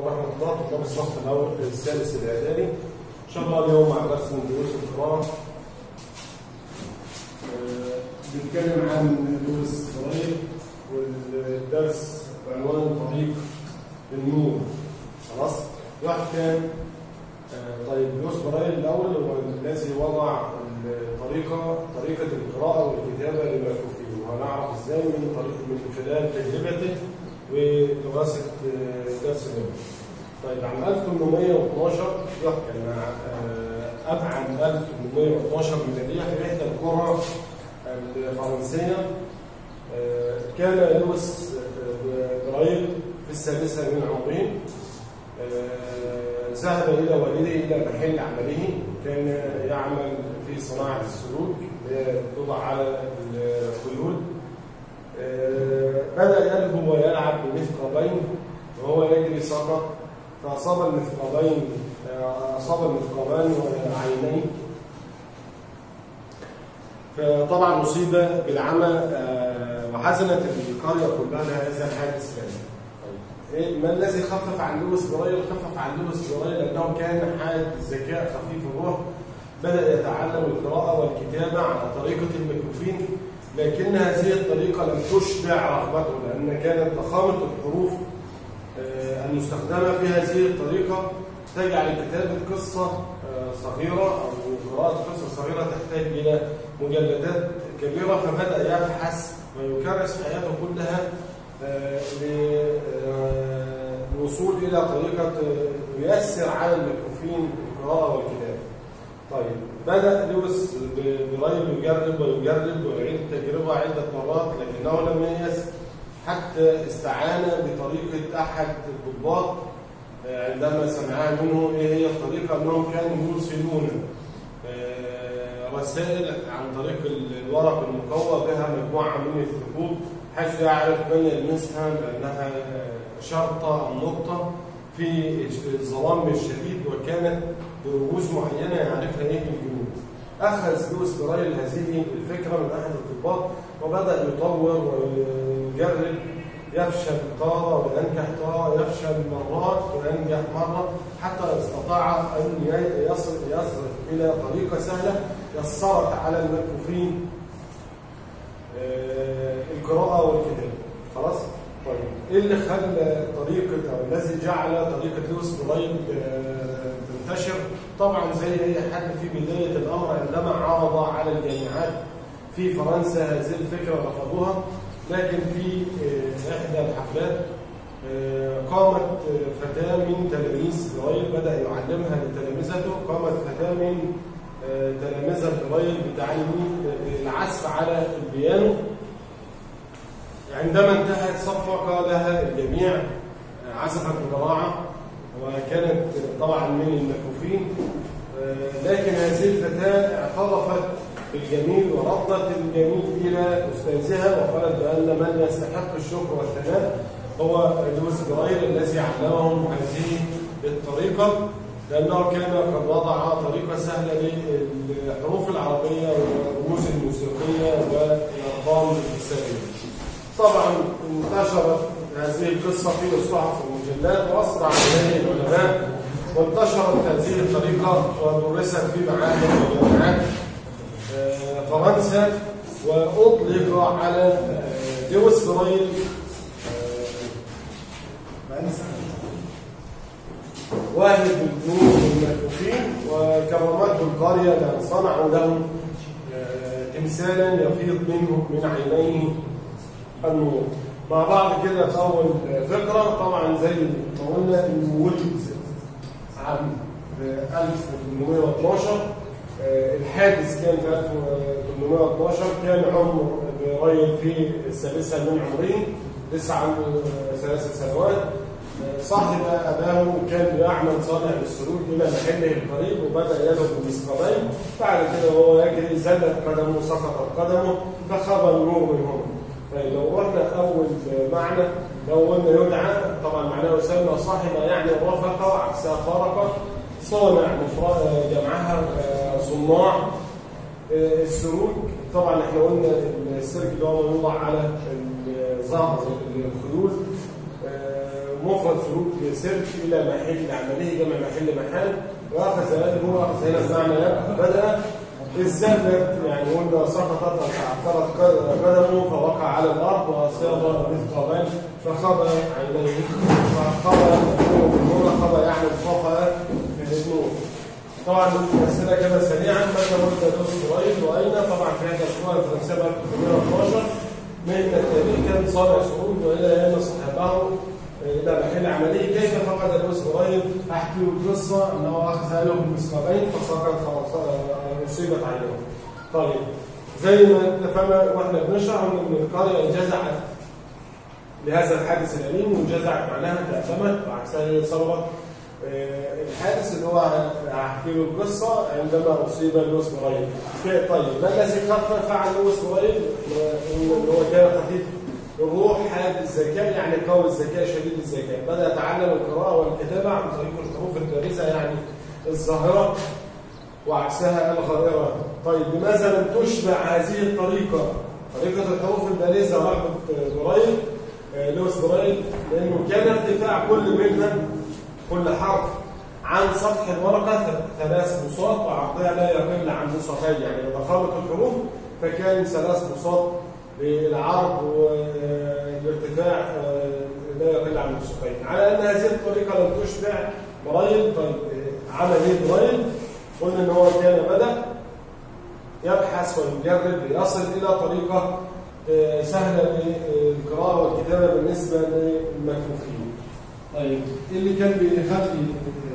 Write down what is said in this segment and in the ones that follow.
ورحمة الله. طلاب الصف الأول السادس الإعدادي. إن شاء الله اليوم مع درس من دروس القراءة. بنتكلم عن لويس برايل، والدرس بعنوان طريق النور. خلاص؟ واحد كان طيب لويس برايل الأول هو الذي وضع طريقة القراءة والكتابة للمكفوفين، وهنعرف ازاي من خلال تجربته ودراسة درس اليوم. طيب عن 1812 يحكى ان ابعد 1812 ميلادية في احدى القرى الفرنسية كان لويس برايل في السادسة من عمره. ذهب إلى والده إلى محل عمله، كان يعمل في صناعة السلوك توضع على الخيول. بدأ يلهو ويلعب بمثقابين وهو يجري سقط، فأصاب المثقابان عينيه، فطبعا أصيب بالعمى وحزنت القرية كلها لهذا الحادث. ما الذي خفف عن لويس برايل؟ خفف عن لويس برايل لأنه كان حاد الذكاء خفيف الروح، بدأ يتعلم القراءة والكتابة على طريقة المكفوفين، لكن هذه الطريقة لم تشبع رغبته، لأن كانت ضخامة الحروف المستخدمة في هذه الطريقة تجعل كتابة قصة صغيرة أو قراءة قصة صغيرة تحتاج إلى مجلدات كبيرة، فبدأ يبحث ويكرس حياته كلها للوصول إلى طريقة تيسر على المكفوفين القراءة والكتابة. طيب بدأ لويس برايل يجرب ويعيد التجربة عدة مرات، لكنه لم ييأس حتى استعان بطريقة أحد الضباط عندما سمعها منه إيه هي الطريقة، أنهم كانوا يرسلون رسائل عن طريق الورق المقوى بها مجموعة من الثقوب، حيث يعرف من يلمسها بأنها شرطة أو نقطة في الظلام الشديد، وكانت برموز معينة يعرفها إيه الجنود. أخذ لويس برايل هذه الفكرة من أحد الضباط وبدأ يطور ويجرب، يفشل تارة وينجح تارة، يفشل مرات وينجح مرة، حتى استطاع أن يصل إلى طريقة سهلة يسرت على المكفوفين القراءة والكتابة. خلاص؟ طيب إيه اللي خلى طريقة أو الذي جعل طريقة لويس برايل تنتشر؟ طبعا زي أي حد في بداية الأمر عندما عرض على الجامعات في فرنسا هذه الفكرة رفضوها، لكن في إحدى الحفلات قامت فتاة من تلاميذ برايل بدأ يعلمها لتلامذته، قامت فتاة من تلامذة برايل بتعليم العزف على البيانو. عندما انتهت صفق لها الجميع، عزفت ببراعة وكانت طبعا من المكفوفين، لكن هذه الفتاة اعترفت بالجميل وردت الجميل إلى أستاذها وقالت بأن من يستحق الشكر والثناء هو لويس برايل الذي علمهم هذه الطريقة، لأنه كان قد وضع طريقة سهلة للحروف العربية والرموز الموسيقية والأرقام الحسابية. طبعا انتشرت هذه القصة في الصحف والمجلات وأسرع إليه العلماء، وانتشرت هذه الطريقة ودرست في معاهد وجامعات فرنسا، وأطلق على لويس برايل واحد الجنود المكفوفين، وكرمته القرية لأن صنعوا له تمثالا يفيض منه من عينيه النور. مع بعض كده في أول فقرة، طبعا زي ما قلنا إنه ولد عام 1812، الحادث كان في 1812، كان عمر برايل في السادسة من عمره، لسه عنده 3 سنوات. صاحب أباه كان يعمل صانع للسلوك إلى محله القريب، وبدأ يدعو بمثقابين، بعد كده وهو يجري زلت قدمه، سقطت قدمه، فخاب النور من هنا. طيب لو رحنا أول معنى، لو قلنا يدعى طبعا معناه يسمى صاحب، يعني رفق وعكسها فرق، صانع جمعها صناع السلوك. طبعا احنا قلنا السلك ده يوضع على ظهر الخيول، مفرد سلوك سلك إلى محل عمله جمع محل. وأخذ هو أخذ هنا بمعنى بدأ الزلت، يعني قلنا سقطت أو تعثرت قدمه فوقع على الأرض وأصاب مثقابين فخبى عينيه خبى يعني الخفى من النور. طبعا الأسئلة كده سريعا. متى ولد لويس برايل وأين؟ طبعا في هذا الشهر الفرنسية 1812 من التاريخ كان صانع سعود وإلى أن صاحبه إلى محل عمليه. كيف فقد لويس برايل؟ أحكي القصة أنه أخذ له المثقابين فسقط فأصيبت عينه. طيب زي ما اتفقنا واحنا بنشرح ان القريه انجزعت لهذا الحادث الأليم، وانجزعت معناها تأثمت وعكسها صبرت. الحادث اللي هو هحكي له القصه عندما اصيب لويس برايل. طيب ما الذي فعل لويس برايل؟ اللي هو كان خفيف الروح حاد الذكاء، يعني قوي الذكاء شديد الذكاء. بدأ يتعلم القراءة والكتابة عن طريق الحروف البارزة يعني الظاهرة وعكسها الغائرة. طيب لماذا لم تشبع هذه الطريقة، طريقة الحروف البارزة رغبة لويس برايل؟ لأنه كان ارتفاع كل منها كل حرف عن سطح الورقة 3 بساط وعرضها لا يقل عن بساطين، يعني إذا خلط الحروف فكان 3 بساط بالعرض والارتفاع لا يقل عن بساطين. على أن هذه الطريقة لم تشبع برايل. طيب عمل ايه برايل؟ قلنا ان هو كان بدأ يبحث ويجرب ليصل الى طريقة سهلة للقراءة والكتابة بالنسبة للمكفوفين. طيب ايه اللي كان بيخلي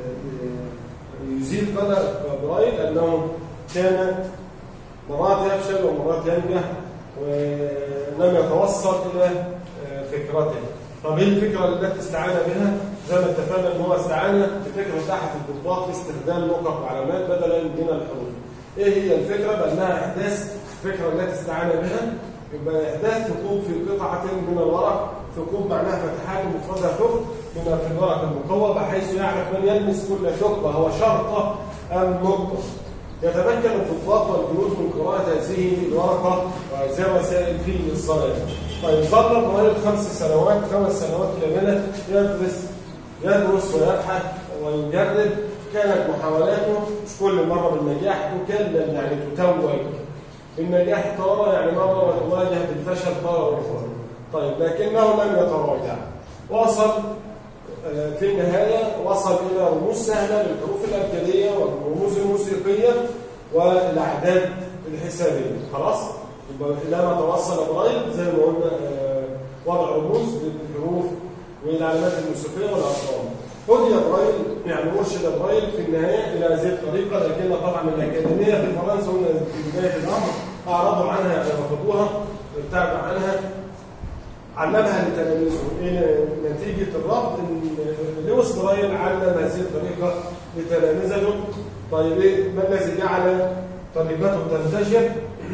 يزيد قلق برايل؟ انه كان مرات يفشل ومرات ينجح ولم يتوصل الى فكرته. طب ايه الفكرة التي استعان بها؟ زي ما اتفقنا ان هو استعان بفكرة تحت الضباط في استخدام نقط وعلامات بدلا من الحروف. ايه هي الفكرة؟ بانها احداث الفكرة التي استعان بها يبقى احداث ثقوب في قطعة من الورق. ثقوب معناها فتحات مفردة ثقب في الورق المقوى بحيث يعرف من يلمس كل ثقبة هو شرطة ام نقطة. يتمكن الضباط والجنود من قراءة هذه الورقة وهذه الرسائل في الصلاة. طيب ظل برايل 5 سنوات كاملة يدرس ويبحث ويجرب. كانت محاولاته مش كل مرة بالنجاح، تكلل يعني تتوج. النجاح تارة يعني مرة وتواجه بالفشل تارة أخرى. طيب لكنه لم يتراجع. وصل في النهاية إلى رموز سهلة للحروف الأبجدية والرموز الموسيقية والأعداد الحسابية. خلاص؟ يبقى إلى ما توصل برايل زي ما قلنا وضع رموز للحروف والعلامات الموسيقية والأرقام. هدي برايل يعني مرشد برايل في النهاية إلى هذه الطريقة، لكن طبعا الأكاديمية في فرنسا في بداية الأمر أعرضوا عنها يعني رفضوها ابتعدوا عنها. علمها لتلاميذه. نتيجة الرفض ان لويس برايل علم هذه الطريقة لتلاميذه. طيب ايه ما الذي جعل طريقته تنتشر؟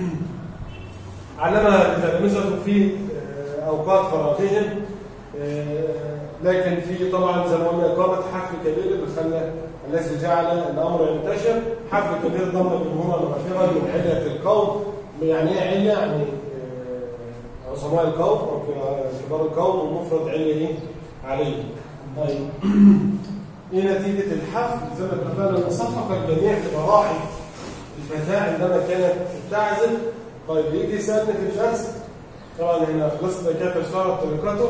علمها لتلاميذه في اوقات فراغهم، لكن في طبعا زي ما قلنا اقامة حفل كبير الذي جعل الامر ينتشر. حفل كبير ضم جمهورا غفيرا من علة القوم. يعني ايه علة؟ يعني عظماء القوم او كبار القوم ومفرد عليه عليه. طيب ايه نتيجه الحفل؟ زي ما اتفقنا ان صفق الجميع ببراعه الفتاه عندما كانت تعزف. طيب يجي يسالني في الدرس، طبعا هنا خلصنا كيف اشتهرت طريقته.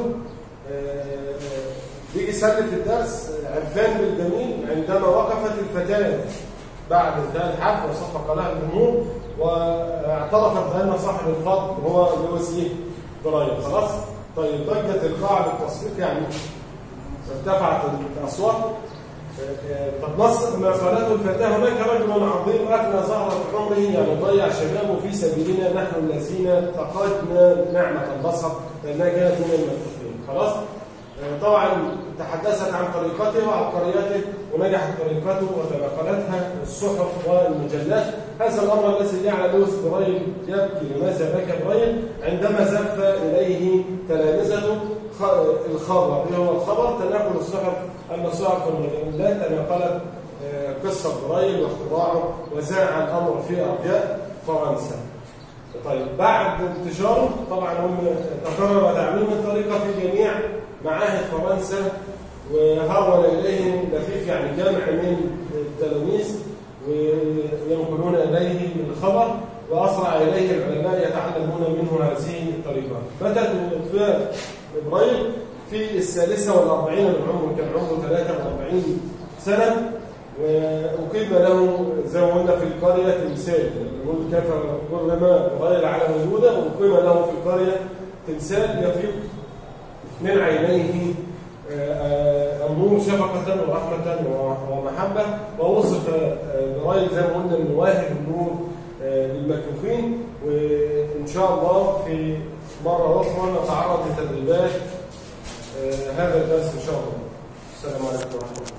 يجي يسالني في الدرس عرفان بالجميل عندما وقفت الفتاه بعد انتهاء الحفل وصفق لها الجمهور واعترفت بان صاحب الفضل هو لويس برايل. خلاص؟ طيب ضجت القاعة للتصفيق يعني ارتفعت الأصوات. طب ما قالته الفتاة هناك رجل عظيم أفنى زهرة عمره يعني ضيع شبابه في سبيلنا نحن الذين فقدنا نعمة البصر لأنها كانت من المكفوفين. خلاص؟ طبعا تحدثت عن طريقته وعبقريته ونجحت طريقته وتناقلتها الصحف والمجلات. هذا الامر الذي جعل لويس برايل يبكي. لماذا بكى برايل؟ عندما زف اليه تلامذته الخبر. ايه هو الخبر؟ تناقل الصحف ان الصحف والمجلات تناقلت قصه برايل واختراعه وزاع الامر في ارجاء فرنسا. طيب بعد انتشاره طبعا تقرر تعليم الطريقه في جميع معاهد فرنسا وهرول إليهم لفيف يعني جمع من التلاميذ وينقلون إليه الخبر، وأسرع إليه العلماء يتعلمون منه هذه الطريقة. متى توفي إبراهيم؟ في 46 من عمره، كان عمره 43 سنة، وأقيم له زي ما قلنا في القرية تمثال، نقول كيف كلما غير على وجوده وأقيم له في القرية تمثال يفيض من عينيه النور شفقة ورحمة ومحبة، ووصف إبراهيم زي ما قلنا إنه واهب النور للمكفوفين. وإن شاء الله في مرة أخرى نتعرض لتدريبات هذا الدرس إن شاء الله. السلام عليكم ورحمة الله.